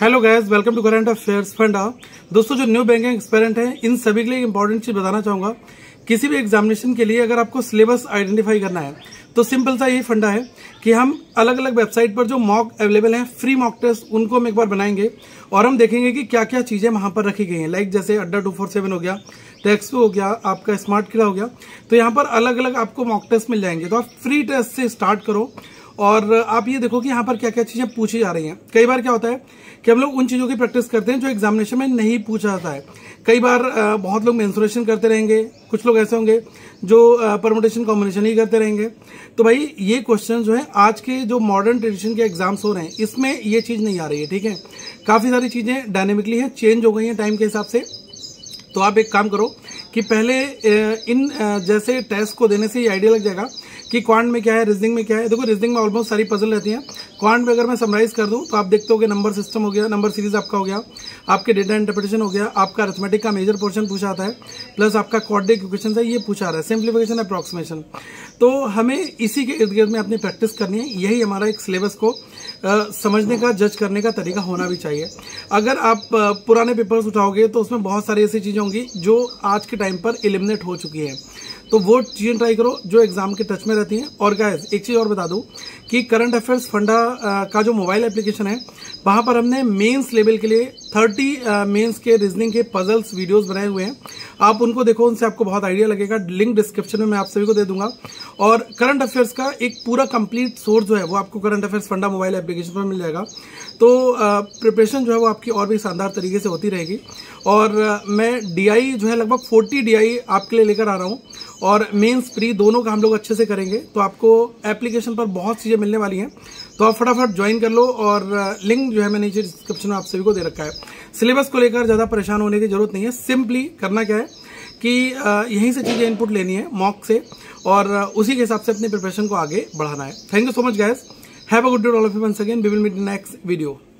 Hello guys, welcome to current affairs funda. दोस्तों, जो new banking aspirant हैं, इन सभी के लिए इंपॉर्टेंट चीज बताना चाहूंगा। किसी भी एग्जामिनेशन के लिए अगर आपको सिलेबस आइडेंटिफाई करना है तो सिंपल सा यही फंडा है कि हम अलग अलग वेबसाइट पर जो मॉक अवेलेबल हैं, फ्री मॉक टेस्ट, उनको हम एक बार बनाएंगे और हम देखेंगे कि क्या क्या चीजें वहां पर रखी गई हैं। लाइक जैसे अड्डा 247 हो गया, टेक्स्ट हो गया, आपका स्मार्ट किला हो गया। तो यहाँ पर अलग अलग आपको मॉक टेस्ट मिल जाएंगे। तो आप फ्री टेस्ट से स्टार्ट करो और आप ये देखो कि यहाँ पर क्या क्या चीजें पूछी जा रही हैं। कई बार क्या होता है कि हम लोग उन चीजों की प्रैक्टिस करते हैं जो एग्जामिनेशन में नहीं पूछा जाता है। कई बार बहुत लोग मेंसुरेशन करते रहेंगे, कुछ लोग ऐसे होंगे जो परमुटेशन कॉम्बिनेशन ही करते रहेंगे। तो भाई ये क्वेश्चन जो है आज के जो मॉडर्न ट्रेडिशन के एग्जाम्स हो रहे हैं, इसमें ये चीज नहीं आ रही है। ठीक है, काफी सारी चीजें डायनेमिकली है, चेंज हो गई है टाइम के हिसाब से। तो आप एक काम करो कि पहले इन जैसे टेस्ट को देने से ये आइडिया लग जाएगा कि क्वांट में क्या है, रीजनिंग में क्या है। देखो, रीजनिंग में ऑलमोस्ट सारी पजल रहती हैं। क्वांट में अगर मैं समराइज कर दूं तो आप देखते हो कि नंबर सिस्टम हो गया, नंबर सीरीज आपका हो गया, आपके डेटा इंटरप्रिटेशन हो गया, आपका अरिथमेटिक का मेजर पोर्शन पूछा आता है, प्लस आपका क्वाड्रेटिक इक्वेशन है, ये पूछा रहा है, सिंप्लीफिकेशन, अप्रॉक्सीमेशन। तो हमें इसी के इर्द गिर्द में अपनी प्रैक्टिस करनी है। यही हमारा एक सिलेबस को समझने का, जज करने का तरीका होना भी चाहिए। अगर आप पुराने पेपर्स उठाओगे तो उसमें बहुत सारी ऐसी चीजें होंगी जो आज के टाइम पर एलिमिनेट हो चुकी है। तो वो चीजें ट्राई करो जो एग्जाम के टच में रहती हैं। और गाइस, एक चीज और बता दूं कि करंट अफेयर्स फंडा का जो मोबाइल एप्लीकेशन है, वहां पर हमने मेंस लेवल के लिए 30 मेंस के रीजनिंग के पजल्स वीडियोस बनाए हुए हैं। आप उनको देखो, उनसे आपको बहुत आइडिया लगेगा। लिंक डिस्क्रिप्शन में मैं आप सभी को दे दूंगा। और करंट अफेयर्स का एक पूरा कंप्लीट सोर्स जो है वो आपको current affairs funda mobile application पर मिल जाएगा। तो प्रिपरेशन जो है वो आपकी और भी शानदार तरीके से होती रहेगी। और मैं डीआई जो है लगभग 40 डीआई आपके लिए लेकर आ रहा हूं और मेंस प्री दोनों का हम लोग अच्छे से करेंगे। तो आपको एप्लीकेशन पर बहुत चीजें मिलने वाली हैं। तो आप फटाफट ज्वाइन कर लो और लिंक जो है मैंने नीचे डिस्क्रिप्शन में आप सभी को दे रखा है। सिलेबस को लेकर ज्यादा परेशान होने की जरूरत नहीं है। सिंपली करना क्या है कि यहीं से चीजें इनपुट लेनी है मॉक से और उसी के हिसाब से अपनी प्रिपरेशन को आगे बढ़ाना है। Thank you so much guys, have a good day all of you. Once again we will meet in next video.